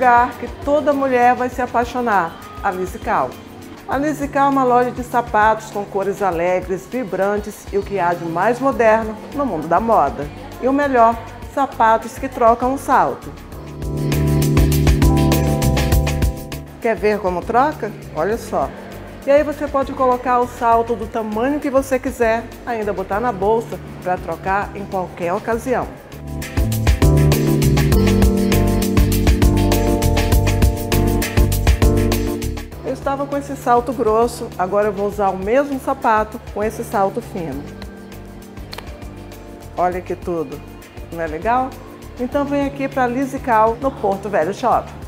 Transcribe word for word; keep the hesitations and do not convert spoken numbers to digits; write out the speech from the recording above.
lugar que toda mulher vai se apaixonar, a Lisical. A Lisical é uma loja de sapatos com cores alegres, vibrantes e o que há de mais moderno no mundo da moda. E o melhor, sapatos que trocam o salto. Quer ver como troca? Olha só. E aí você pode colocar o salto do tamanho que você quiser, ainda botar na bolsa para trocar em qualquer ocasião. Eu estava com esse salto grosso, agora eu vou usar o mesmo sapato com esse salto fino. Olha que tudo, não é legal? Então vem aqui para a Lisical no Porto Velho Shopping.